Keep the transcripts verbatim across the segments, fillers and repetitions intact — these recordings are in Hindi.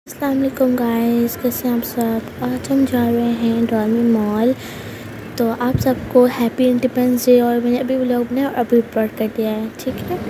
अस्सलाम वालेकुम गाइस, कैसे हैं आप सब। आज हम जा रहे हैं डॉल्मेन मॉल। तो आप सबको हैप्पी इंडिपेंडेंस डे। और मैंने अभी व्लॉग बनाया और अभी अपलोड कर दिया है, ठीक है।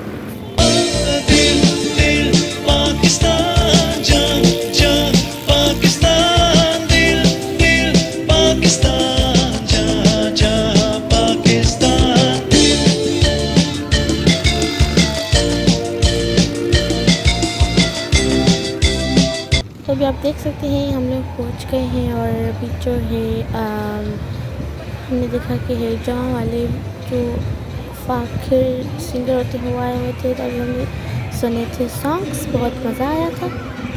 तो अभी आप देख सकते हैं हम लोग पहुंच गए हैं। और अभी जो है आ, हमने देखा कि है जहाँ वाले जो फाखिर सिंगर होते हैं वो आए हुए थे। तो अभी हमने सुने थे सॉन्ग्स, बहुत मज़ा आया था।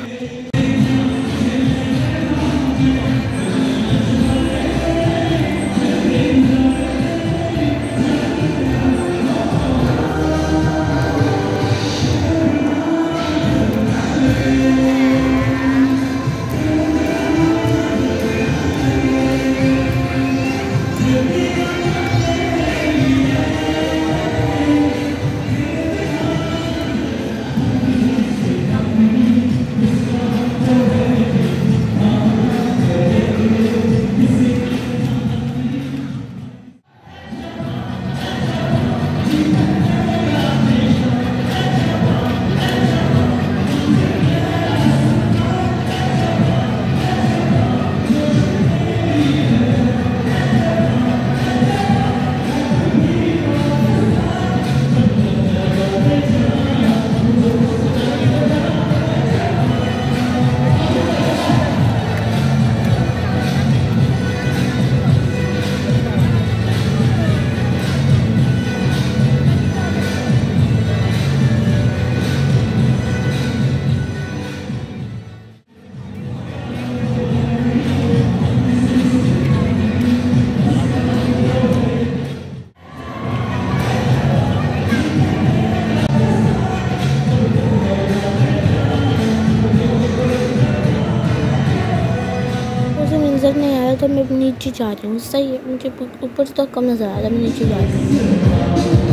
नज़र नहीं आया तो मैं नीचे जा रही हूँ। सही है, मुझे ऊपर तो कम नज़र आ रहा, मैं नीचे जा रही हूँ।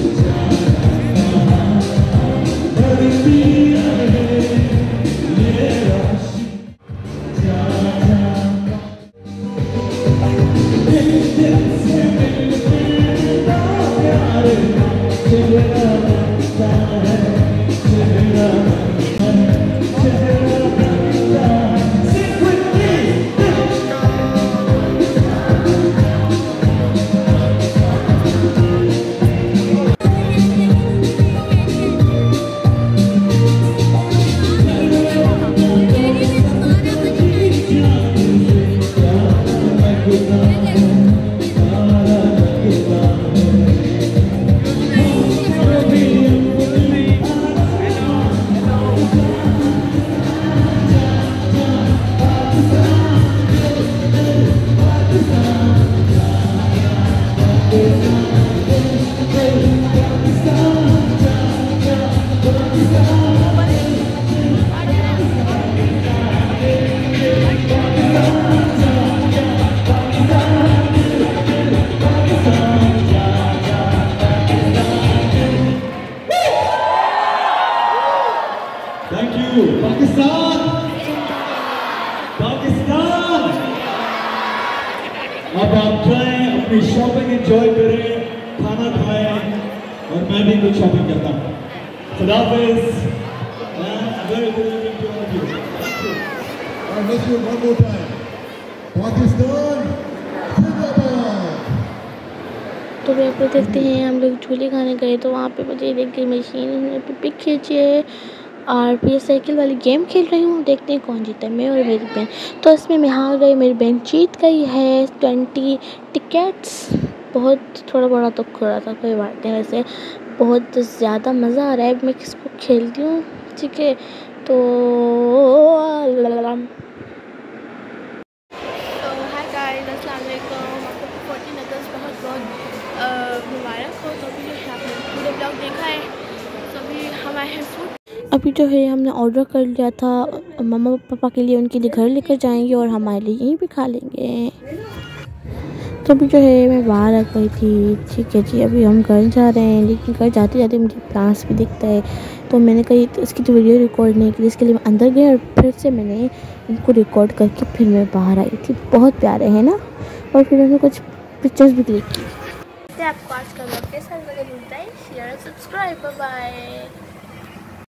Thank you Pakistan. पाकिस्तान अब आप जाएं, अपनी शॉपिंग एंजॉय करें, खाना खाएं और मैं भी कुछ शॉपिंग करता हूँ। खुदा हाफिज़। पाकिस्तान तो वे आपको देखते हैं हम लोग झूले खाने गए तो वहाँ पे मुझे देख के मशीन पे पिक खींची है और फिर साइकिल वाली गेम खेल रही हूँ। देखते हैं कौन जीता है, मैं और मेरी बहन। तो इसमें मैं हार गई, मेरी बहन जीत गई है ट्वेंटी टिकट्स। बहुत थोड़ा बड़ा तो खोड़ा था, कोई बात नहीं। वैसे बहुत ज़्यादा मज़ा आ रहा है, मैं किसको खेलती हूँ, ठीक है। तो हाय गाइस, अस्सलाम वालेकुम। आपको फोर्टीन अगस्त बहुत बहुत मुबारक हो। तो अभी आपने पूरे ब्लॉग देखा है। तो अभी हम आए हैं फूड। अभी जो है हमने ऑर्डर कर लिया था, मम्मा पापा के लिए, उनके लिए घर लेकर जाएंगे और हमारे लिए यहीं पे खा लेंगे। तो अभी जो है मैं बाहर आ गई थी, ठीक है जी। अभी हम घर जा रहे हैं, लेकिन घर जाते जाते मुझे प्लांट्स भी दिखता है। तो मैंने कही तो इसकी तो वीडियो रिकॉर्ड नहीं की, इसके लिए मैं अंदर गई और फिर से मैंने इनको रिकॉर्ड करके फिर मैं बाहर आई थी। बहुत प्यारे हैं ना। और फिर मैंने कुछ पिक्चर्स भी क्लिक की। आपको आज का व्लॉग कैसा लगा, लाइक शेयर सब्सक्राइब, बाय।